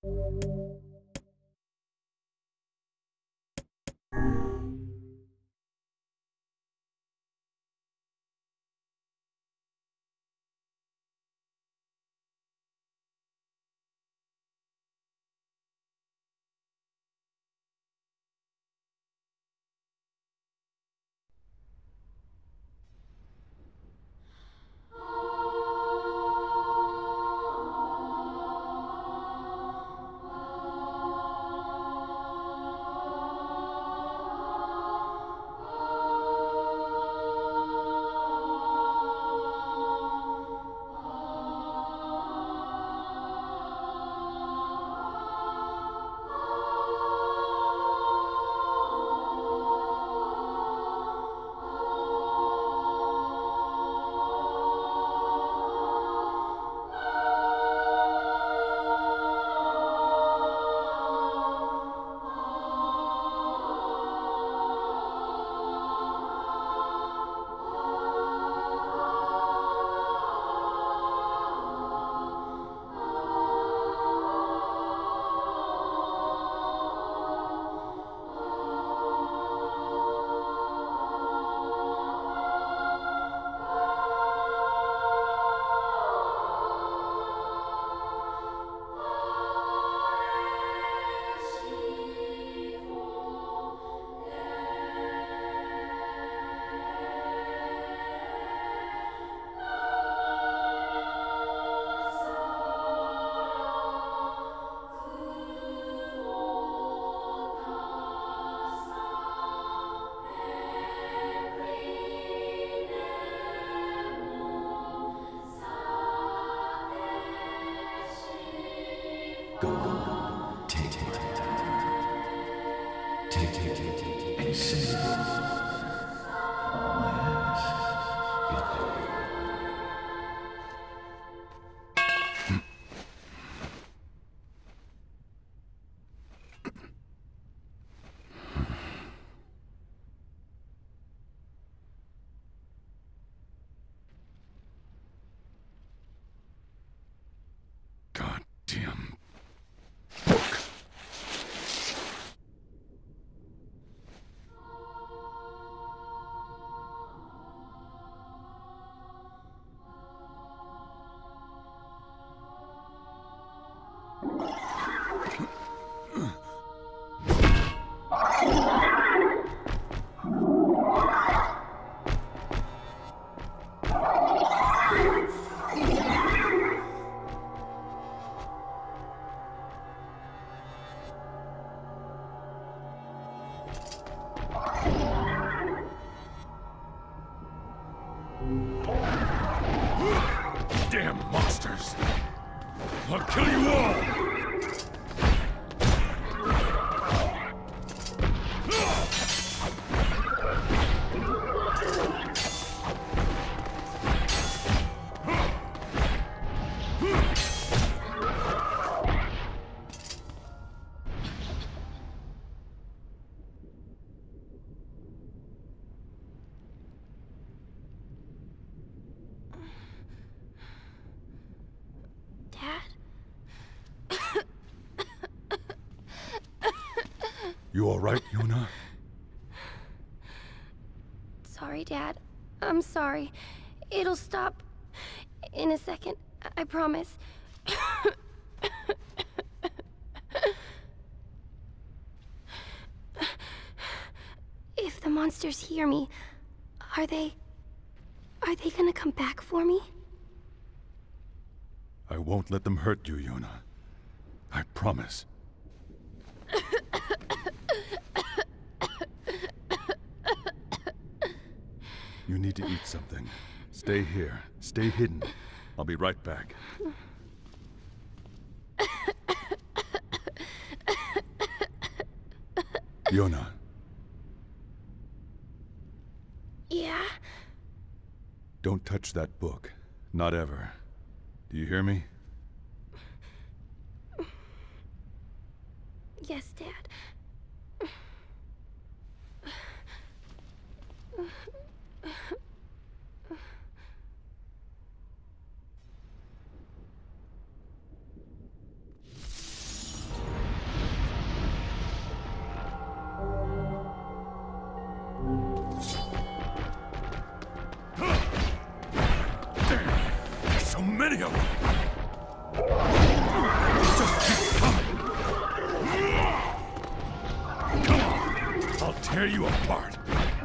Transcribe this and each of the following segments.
Goddamn. Damn monsters! I'll kill you all! You all right, Yuna? Sorry, Dad. I'm sorry. It'll stop in a second. I promise. If the monsters hear me, are they gonna come back for me? I won't let them hurt you, Yuna. I promise. You need to eat something. Stay here. Stay hidden. I'll be right back. Yuna. Yeah? Don't touch that book. Not ever. Do you hear me? Yes, Dad. tear you apart.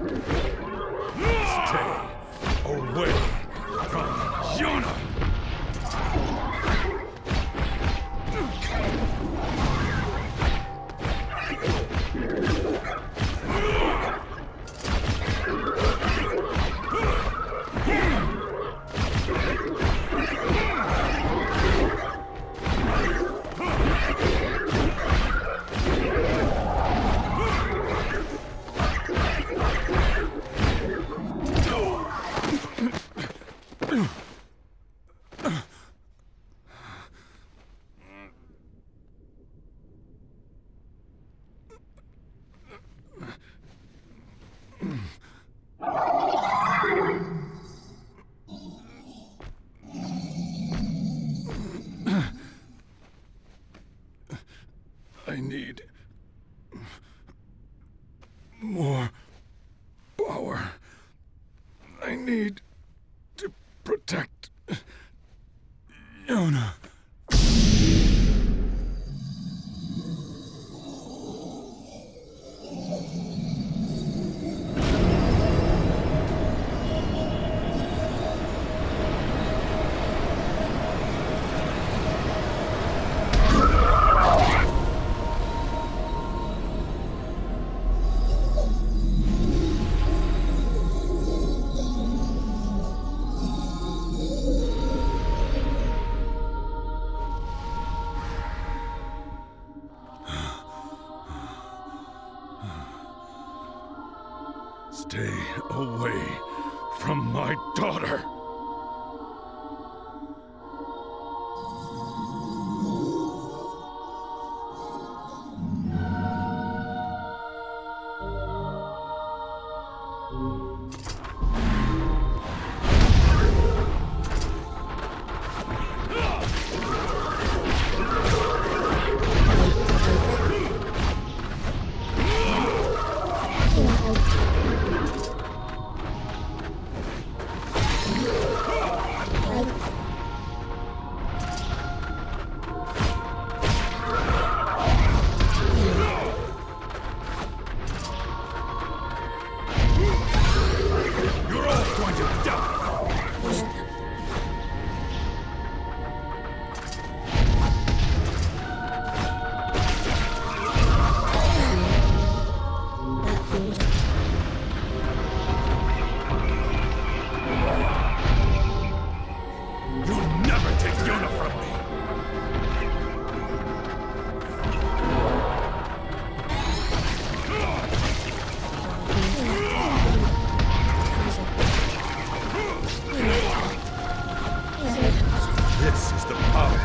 Stay away from Yona! I need more power. I need to protect Yona. Stay away from my daughter. This is the power.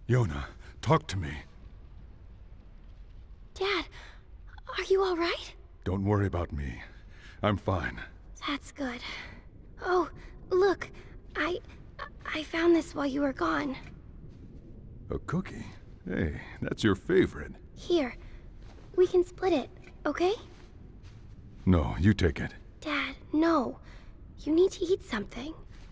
Yona, talk to me. Dad, are you all right? Don't worry about me. I'm fine. That's good. Oh, look. I found this while you were gone. A cookie? Hey, that's your favorite. Here. We can split it, okay? No, you take it. Dad, no. You need to eat something.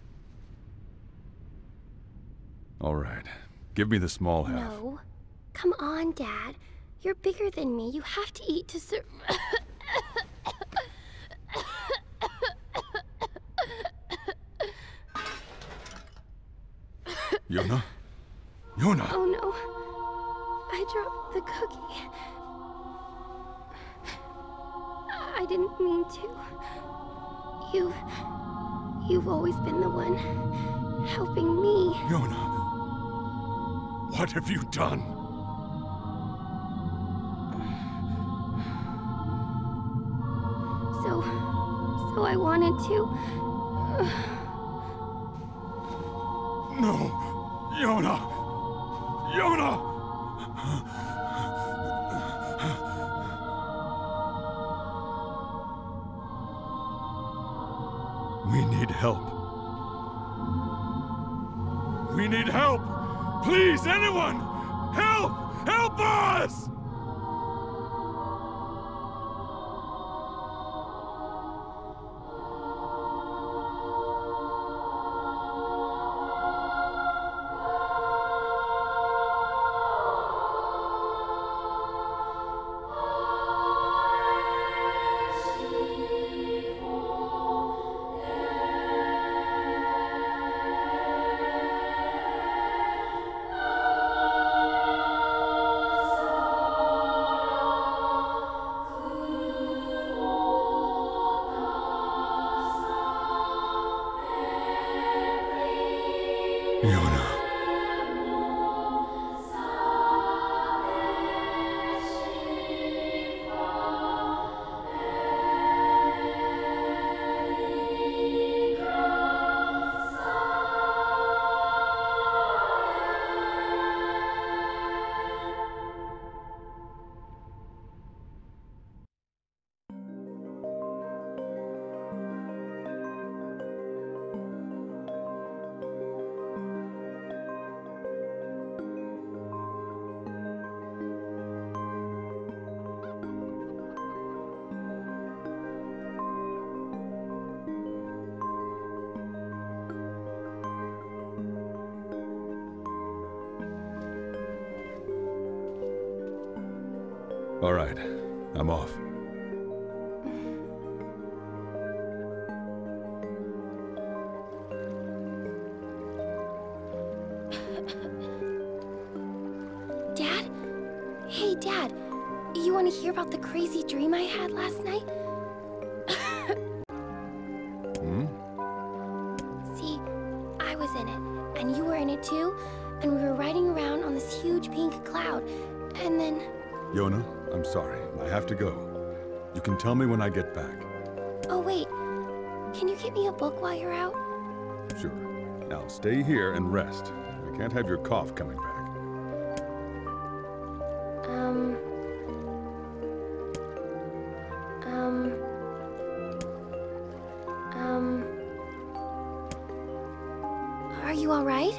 All right. Give me the small half. No. Come on, Dad. You're bigger than me. You have to eat to survive. Yona? Yona! Oh no. I dropped the cookie. I didn't mean to. You've always been the one helping me. Yona! What have you done? So I wanted to. No! Yona! Yona! We need help. We need help! Please, anyone! Help! Help us! Yona. All right, I'm off. Dad? Hey, Dad. You want to hear about the crazy dream I had last night? See, I was in it, and you were in it too, and we were riding around on this huge pink cloud, and then... Yona, I'm sorry. I have to go. You can tell me when I get back. Oh, wait. Can you get me a book while you're out? Sure. Now stay here and rest. I can't have your cough coming back. Are you all right?